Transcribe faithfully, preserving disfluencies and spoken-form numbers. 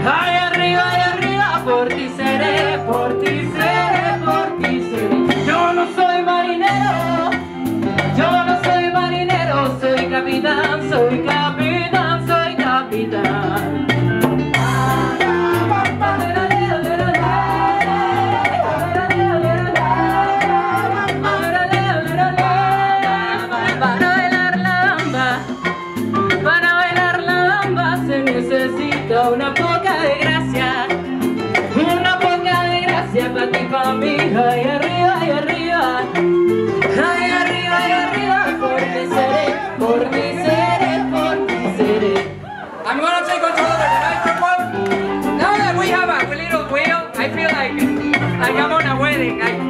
Ay, arriba, ay, arriba, por ti seré, por ti seré, por ti seré. Yo no soy marinero, yo no soy marinero, soy capitán, soy capitán, soy capitán. Necesito una poca de gracia, una poca de gracia para ti, para mí. Ay, arriba, ay, arriba, ay, arriba, ay, arriba, por ti seré, por ti seré, por ti seré. I'm gonna take control of the microphone. Now that we have a little wheel, I feel like, like I'm on a wedding. I